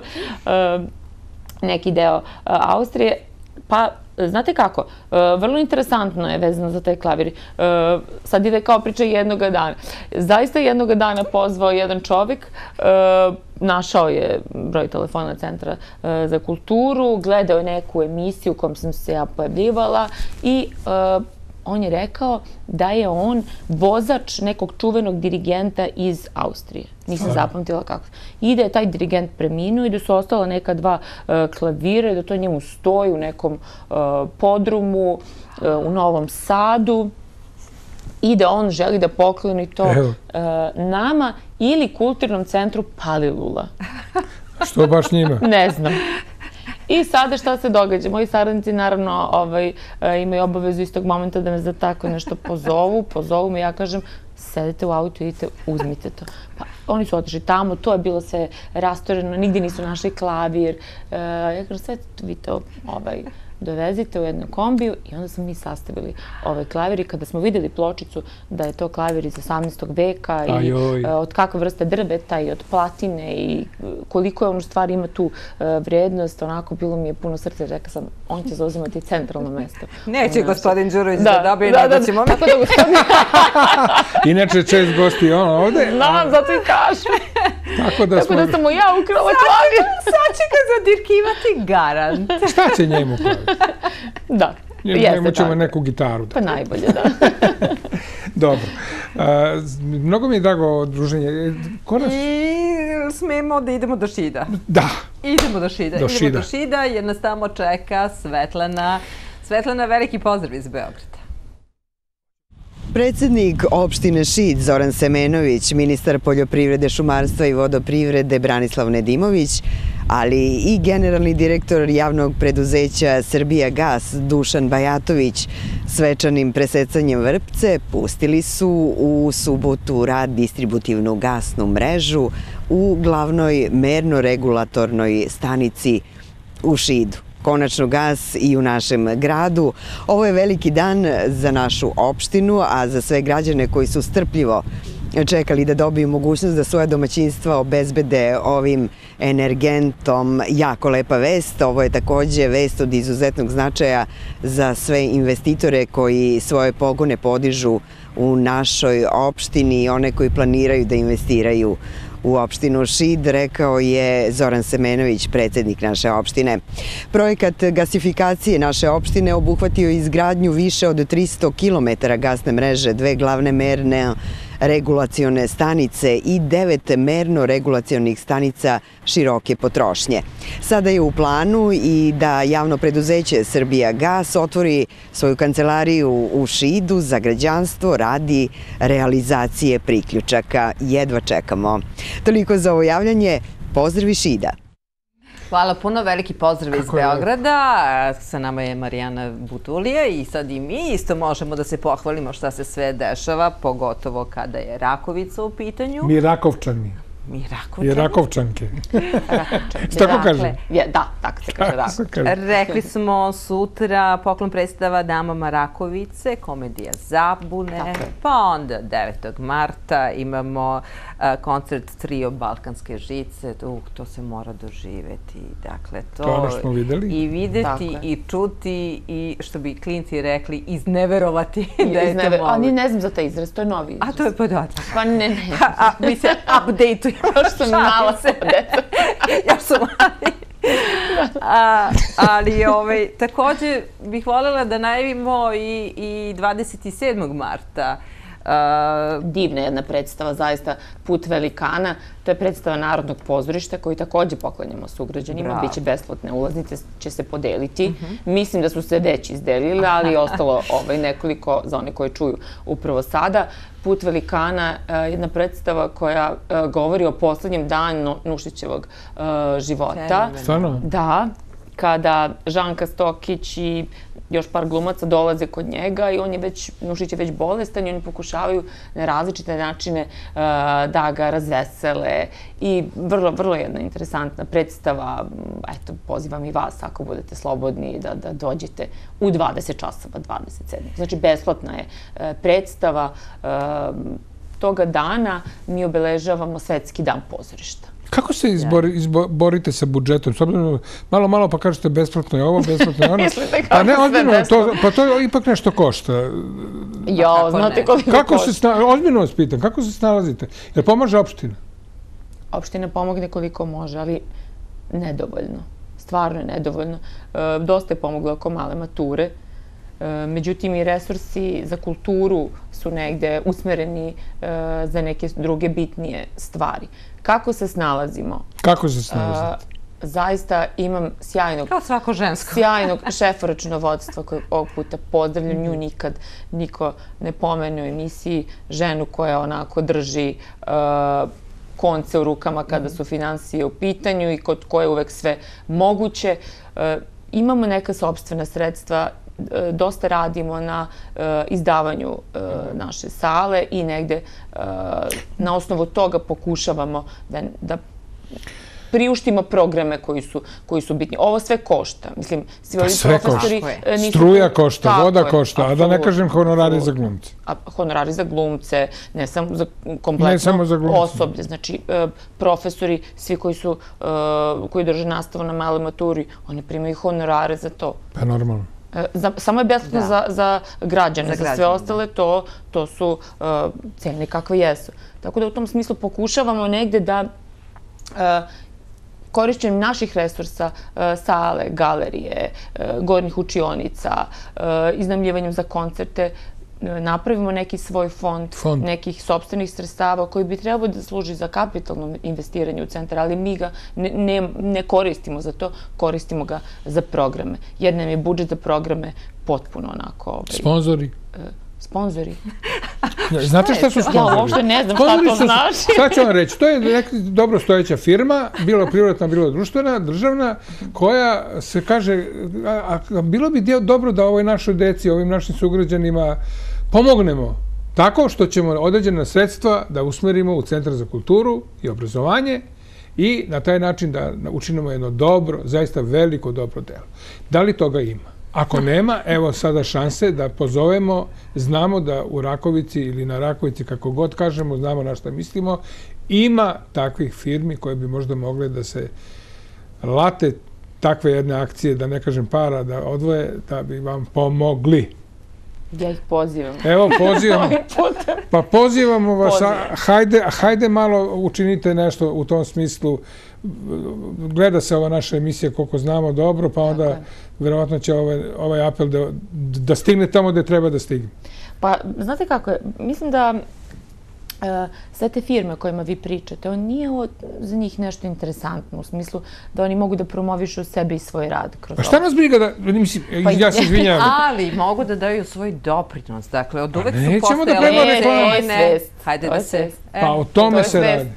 neki deo Austrije. Pa, znate kako, vrlo interesantno je vezano za taj klavir. Sad ide kao priča jednoga dana. Zaista jednoga dana pozvao jedan čovjek, našao je broj telefona Centra za kulturu, gledao je neku emisiju u kojom sam se ja pojavljivala i on je rekao da je on vozač nekog čuvenog dirigenta iz Austrije. Nisam zapamtila kako. I da je taj dirigent preminuo i da su ostala neka dva klavira i da to njemu stoji u nekom podrumu u Novom Sadu i da on želi da pokloni to nama ili Kulturnom centru Palilula. Što baš njima? Ne znam. I sada šta se događa? Moji saradnici naravno imaju obavezu istog momenta da me za tako nešto pozovu. Pozovu me, ja kažem, sedete u auto, idite, uzmite to. Pa oni su otišli tamo, to je bilo sve rastoreno, nigdje nisu našli klavir. Ja kažem, sve vi to dovezite u jednu kombiju i onda smo mi sastavili ovaj klavir i kada smo vidjeli pločicu da je to klavir iz osamnaestog veka i od kakve vrste drveta i od platine i koliko je on u stvari ima tu vrednost, onako bilo mi je puno srce, rekao sam, on će zauzimati centralno mesto. Neće gospodin Đurović da dobije, nego ćemo mi. Tako da gospodin... Inače čest gosti on ovde. Znam, zato i kažem. Tako da sam mu ja ukrala klavir. Sad će ga zadirkivati garant. Šta će njemu klavir? Da, jeste tako. Njemu ćemo neku gitaru. Pa najbolje, da. Dobro. Mnogo mi je drago druženje. I smemo da idemo do Šida. Da. Idemo do Šida. Idemo do Šida jer nas tamo čeka Svetlana. Svetlana, veliki pozdrav iz Beograda. Predsednik opštine Šid Zoran Semenović, ministar poljoprivrede, šumarstva i vodoprivrede Branislav Nedimović, ali i generalni direktor javnog preduzeća Srbijagas Dušan Bajatović svečanim presecanjem vrpce pustili su u subotu rad distributivnu gasnu mrežu u glavnoj merno-regulatornoj stanici u Šidu. Konačno gas i u našem gradu. Ovo je veliki dan za našu opštinu, a za sve građane koji su strpljivo čekali da dobiju mogućnost da svoje domaćinstva obezbede ovim energentom. Jako lepa vest. Ovo je takođe vest od izuzetnog značaja za sve investitore koji svoje pogone podižu u našoj opštini i one koji planiraju da investiraju u opštinu Šid, rekao je Zoran Semenović, predsjednik naše opštine. Projekat gasifikacije naše opštine obuhvatio izgradnju više od tristo kilometara gasne mreže, dve glavne merne regulacione stanice i devet merno-regulacionih stanica široke potrošnje. Sada je u planu i da javno preduzeće Srbija gas otvori svoju kancelariju u Šidu za građanstvo radi realizacije priključaka. Jedva čekamo. Toliko za ovo javljanje. Pozdrav iz Šida. Hvala puno, veliki pozdrav iz Beograda. Sa nama je Marijana Butulija i sad i mi isto možemo da se pohvalimo šta se sve dešava, pogotovo kada je Rakovica u pitanju. Mi Rakovčani. Mi Rakovčani. I Rakovčanke. Rakovčanke. Tako kaže? Da, tako se kaže Rakovčanke. Rekli smo sutra poklon predstava Damama Rakovice, komedija Zabune, pa onda devetog marta imamo koncert trio Balkanske žice, to se mora doživeti. Dakle, to smo videli. I videti, i čuti, i što bi klinci rekli, izneverovati da je to moguće. A ni ne znam za taj izraz, to je novi izraz. A to je podatak. Pa ne, ne. Mi se update-ujemo. Još sam mala se deca. Još sam mali. Ali također bih voljela da najavimo i dvadeset sedmog marta. Divna jedna predstava, zaista Put velikana. To je predstava Narodnog pozorišta koju također poklanjamo sugrađanima. Biće besplatne ulaznice, će se podeliti. Mislim da su se već izdelili, ali je ostalo nekoliko za one koje čuju upravo sada. Put velikana je jedna predstava koja govori o poslednjem danu Nušićevog života. Stvarno? Da, kada Žanka Stokić i još par glumaca dolaze kod njega i on je već, Nušić je već bolestan i oni pokušavaju na različite načine da ga razvesele i vrlo, vrlo jedna interesantna predstava. Eto, pozivam i vas ako budete slobodni da dođete u dvadeset časova, dvadeset sedam. Znači, besplatna je predstava. Toga dana mi obeležavamo Svetski dan pozorišta. Kako se izborite sa budžetom? Malo, malo pa kažete besplatno je ovo, besplatno je ono. Mislite kako sve besplatno? Pa to ipak nešto košta. Jo, znate koliko košta. Ozbiljno vas pitam, kako se snalazite? Jer pomaže opština? Opština pomogne koliko može, ali nedovoljno. Stvarno je nedovoljno. Dosta je pomoglo oko male mature. Međutim, i resursi za kulturu su negde usmereni za neke druge bitnije stvari. Kako se snalazimo? Kako se snalazite? Zaista imam sjajnog... Kao svako žensko. Sjajnog šefa računovodstva koji ovog puta pozdravljam. Nju nikad niko ne pomene u emisiji. Ženu koja onako drži konce u rukama kada su finansije u pitanju i kod koje je uvek sve moguće. Imamo neka sopstvena sredstva. Dosta radimo na izdavanju naše sale i negde na osnovu toga pokušavamo da priuštimo programe koji su bitni. Ovo sve košta. Mislim, svi ovi profesori... Struja košta, voda košta, a da ne kažem honorari za glumce. Honorari za glumce, ne samo za kompletno osoblje. Znači, profesori, svi koji drže nastavu na maloj maturi, oni primaju honorare za to. Pa normalno. Samo je besplatno za građane, za sve ostale to su cene kakve jesu. Tako da u tom smislu pokušavamo negde da korišćenjem naših resursa, sale, galerije, gornjih učionica, iznajmljivanjem za koncerte, napravimo neki svoj fond, nekih sopstvenih sredstava koji bi trebao da služi za kapitalno investiranje u centar, ali mi ga ne koristimo za to, koristimo ga za programe. Jer nam je budžet za programe potpuno onako... Sponzori? Sponzori. Znate šta su sponzori? Uopšte ne znam šta to znači. Šta ću vam reći? To je dobro stojeća firma, bilo privatna, bilo društvena, državna, koja se kaže, bilo bi dobro da ovoj našoj deci, ovim našim sugrađanima pomognemo Tako što ćemo određena sredstva da usmerimo u Centar za kulturu i obrazovanje i na taj način da učinimo jedno dobro, zaista veliko dobro delo. Da li toga ima? Ako nema, evo sada šanse da pozovemo, znamo da u Rakovici ili na Rakovici, kako god kažemo, znamo na šta mislimo, ima takvih firmi koje bi možda mogle da se late takve jedne akcije, da ne kažem para, da odvoje, da bi vam pomogli. Ja ih pozivam. Evo, pozivamo. Pa pozivamo vas, hajde, hajde malo učinite nešto u tom smislu. Gleda se ova naša emisija koliko znamo dobro, pa onda verovatno će ovaj, ovaj apel da, da stigne tamo gde treba da stigne. Pa, znate kako je? Mislim da Uh, sve te firme o kojima vi pričate, on nije od, za njih nešto interesantno, u smislu da oni mogu da promovišu sebe i svoj rad. Kroz a šta nas briga da, mislim, pa, ja se izvinjavam. Ali mogu da daju svoj doprinos, dakle, od uvek su postojale cene. Hajde da se... Pa o tome se radi.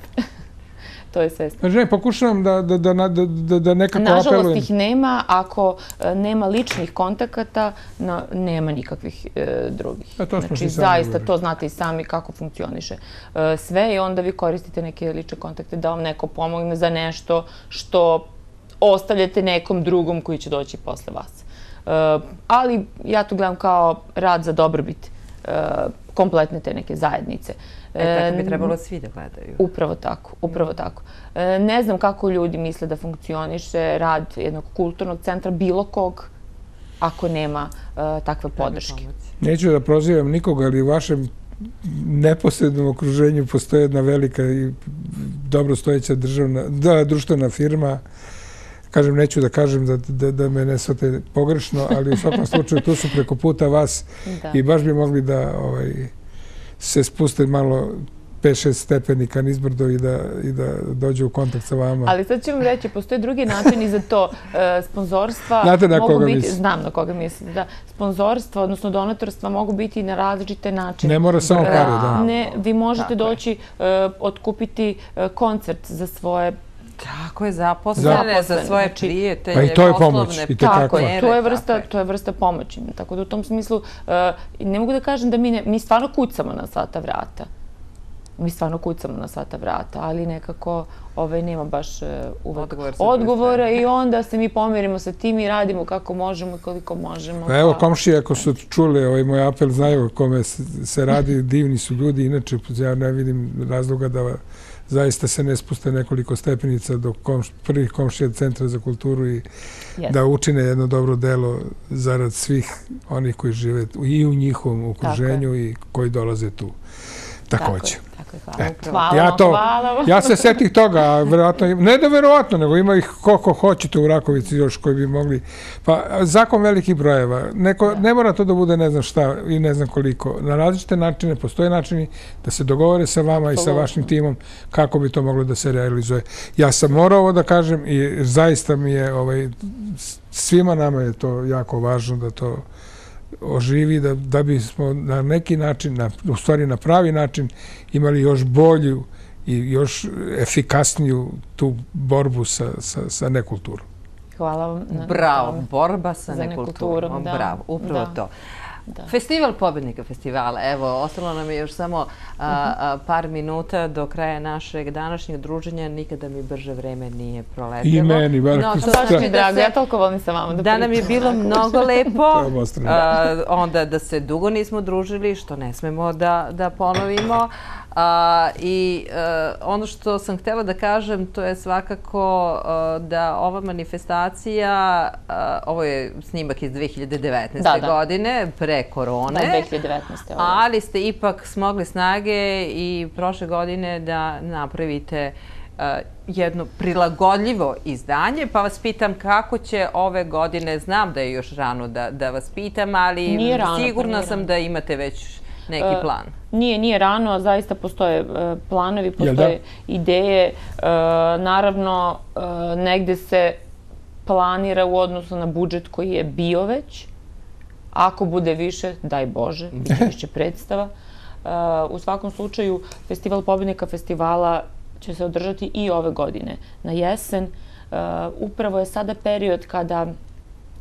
To je svest. Ne, pokušavam da, da, da, da, da nekako apelujem. Nažalost ih nema, ako nema ličnih kontakata, no, nema nikakvih e, drugih. Znači, zaista, to znate i sami kako funkcioniše. E, sve i onda vi koristite neke lične kontakte da vam neko pomogne za nešto što ostavljate nekom drugom koji će doći posle vas. E, ali ja to gledam kao rad za dobrobit e, kompletne te neke zajednice. E, tako bi trebalo svi da gledaju. Upravo tako, upravo tako. E, ne znam kako ljudi misle da funkcioniše rad jednog kulturnog centra, bilo kog, ako nema e, takve podrške. Neću da prozivam nikoga, ali u vašem neposrednom okruženju postoji jedna velika i dobro stojeća državna, da, društvena firma. Kažem, neću da kažem da, da, da me ne shvate pogrešno, ali u svakom slučaju tu su preko puta vas da. I baš bi mogli da ovaj, se spuste malo pet šest stepenika nizbrdo i da, i da dođu u kontakt sa vama. Ali sad ću vam reći, postoje drugi načini za to. E, sponzorstva Znate na mogu koga biti... mislim? Znam na koga mislim. Da. Sponzorstva, odnosno donatorstva mogu biti na različite načine. Ne mora samo pare, da. Ne, vi možete doći, e, otkupiti e, koncert za svoje Tako je, zaposlene za svoje prijatelje, pa i to je pomoć. I tako je, to je vrsta, to je vrsta pomoći. Tako da u tom smislu uh, ne mogu da kažem da mi ne, mi stvarno kucamo na sva ta vrata. Mi stvarno kucamo na sva ta vrata, ali nekako ovaj, nema baš uh, uvek Odgovor odgovora i onda se mi pomerimo sa tim i radimo kako možemo i koliko možemo. Pa evo, komšije, ako su čuli ovaj moj apel, znaju o kome se, se radi, divni su ljudi, inače ja ne vidim razloga da zaista se ne spuste nekoliko stepenica do komš, prvih komšija Centra za kulturu i yes. da učine jedno dobro delo zarad svih onih koji žive i u njihovom okruženju i koji dolaze tu. Takođe. Tako je, hvala. Hvala, ja, to, hvala. Ja se setih toga, verovatno, ne da verovatno, nego ima ih koliko hoćete u Rakovici još koji bi mogli. Pa zakon velikih brojeva. Neko, ne mora to da bude ne znam šta i ne znam koliko. Na različite načine, postoje načini da se dogovore sa vama i sa vašim timom kako bi to moglo da se realizuje. Ja sam morao ovo da kažem i zaista mi je, ovaj, svima nama je to jako važno da to oživi, da, da bismo na neki način, na, u stvari na pravi način, imali još bolju i još efikasniju tu borbu sa, sa, sa nekulturom. Hvala vam. Na, Bravo, na, borba sa nekulturom. Da, Bravo, upravo da. to. Da. Festival pobednika festivala. Evo, ostalo nam je još samo a, a, par minuta do kraja našeg današnjeg druženja. Nikada mi brže vreme nije proletelo. I meni, veliki no, strah. Baš mi drago, ja toliko volim sa vama da Da nam je bilo mnogo lepo. a, onda da se dugo nismo družili, što ne smemo da, da ponovimo. A, I a, ono što sam htjela da kažem, to je svakako a, da ova manifestacija, a, ovo je snimak iz dve hiljade devetnaeste. Da, da. godine, pre korone, da, dve hiljade devetnaeste. ali ste ipak smogli snage i prošle godine da napravite a, jedno prilagodljivo izdanje, pa vas pitam kako će ove godine, znam da je još rano da, da vas pitam, ali rano, sigurna sam da imate već neki plan. Uh, nije, nije rano, zaista postoje uh, planovi, postoje ideje. Uh, naravno, uh, negde se planira u odnosu na budžet koji je bio već. Ako bude više, daj Bože, bit će više predstava. Uh, u svakom slučaju, Festival pobednika festivala će se održati i ove godine. Na jesen, uh, upravo je sada period kada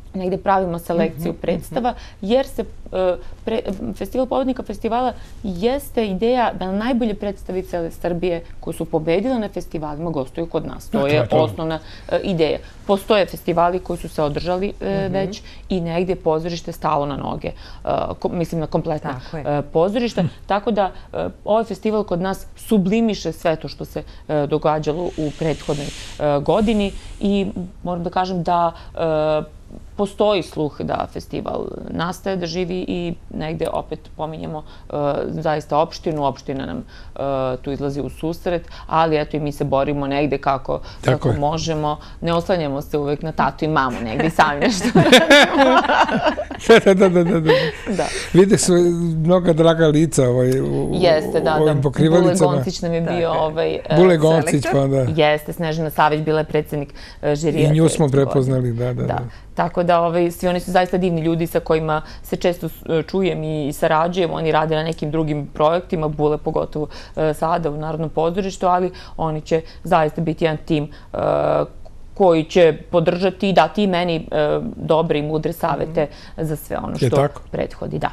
negde pravimo selekciju predstava, jer se Festival pobednika festivala jeste ideja da najbolje predstavi cele Srbije koji su pobedile na festivalima gostuju kod nas. To je osnovna ideja. Postoje festivali koji su se održali već i negde pozorište stalo na noge. Mislim na kompletno pozorište. Tako da ovaj festival kod nas sublimiše sve to što se događalo u prethodnoj godini i moram da kažem da postoji sluh da festival nastaje, da živi i negde opet pominjemo zaista opštinu. Opština nam tu izlazi u susret, ali eto i mi se borimo negde kako možemo. Ne oslanjamo se uvek na tatu i mamu, negde i sami nešto radimo. Da, da, da, da. Vide su mnoga draga lica u ovim pokrivalicama. Bule Goncić nam je bio Bule Goncić, pa da. Jeste, Snežana Savić bila je predsednik žirija. I nju smo prepoznali, da, da. Tako da svi oni su zaista divni ljudi sa kojima se često čujem i sarađujem. Oni rade na nekim drugim projektima, Bule pogotovo sada u Narodnom pozorištu, ali oni će zaista biti jedan tim koji će podržati i dati i meni dobre i mudre savete za sve ono što prethodi. Da.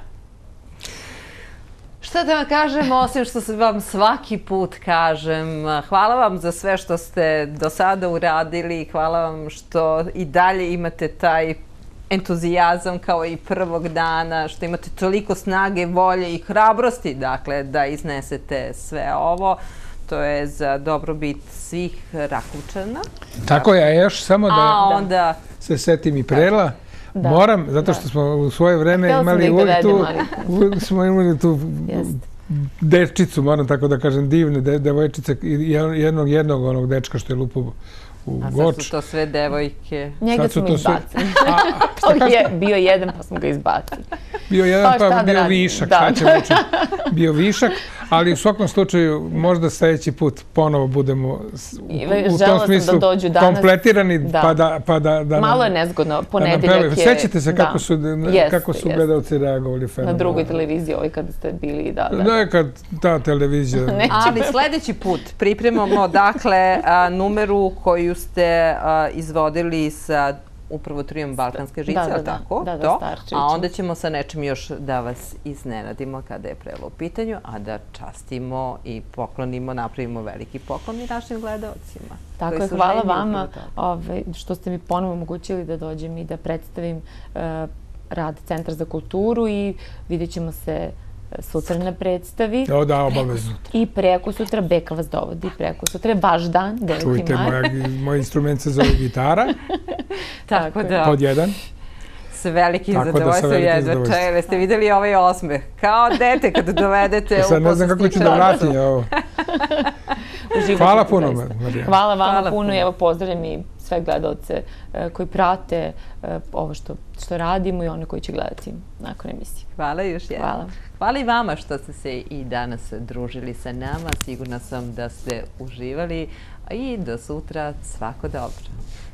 Šta da vam kažem, osim što vam svaki put kažem, hvala vam za sve što ste do sada uradili, hvala vam što i dalje imate taj entuzijazam kao i prvog dana, što imate toliko snage, volje i hrabrosti, dakle, da iznesete sve ovo. To je za dobrobit svih Rakovčana. Tako je, a još samo da se setim i Prela. Moram, zato što smo u svoje vreme imali smo imali tu deččicu, moram tako da kažem, divne devojčice, jednog jednog onog dečka što je lupo u Goč. A sad su to sve devojke. Njega smo izbacili. To je bio jedan pa smo ga izbacili. Bio jedan pa bio višak, šta ćemo učiti. Bio višak, ali u svakom slučaju možda sljedeći put ponovo budemo u tom smislu kompletirani pa da... Malo je nezgodno, ponedeljak je... Sjećate se kako su gledalci reagovali fenomenalno. Na drugoj televiziji ovoj kada ste bili, da. Da, kad ta televizija... Ali sljedeći put pripremamo, dakle, numeru koju ste izvodili sa upravo trijom Balkanske žice, ali tako? Da, da, Starčevićem. A onda ćemo sa nečim još da vas iznenadimo kada je Prelo u pitanju, a da častimo i poklonimo, napravimo veliki poklon i našim gledalcima. Tako je, hvala vama što ste mi ponovo omogućili da dođem i da predstavim rad Centra za kulturu i vidjet ćemo se sutra na predstavi. O da, obavezno. I preko sutra Beka vas dovodi. Preko sutra je vaš dan, deveti mart. Čujte, moj instrument se zove gitara. Tako da. Pod jedan. S velikim zadovoljstvom jedva čajele. Ste vidjeli ovaj osmeh? Kao dete kad dovedete u Sad ne znam kako ću da vratim ovo. Hvala puno, Marija. Hvala vama puno i evo pozdravljam i sve gledalce koji prate ovo što radimo i one koji će gledati nakon emisije. Hvala još jednom. Hvala. Hvala i vama što ste se i danas družili sa nama. Sigurna sam da ste uživali i do sutra svako dobro.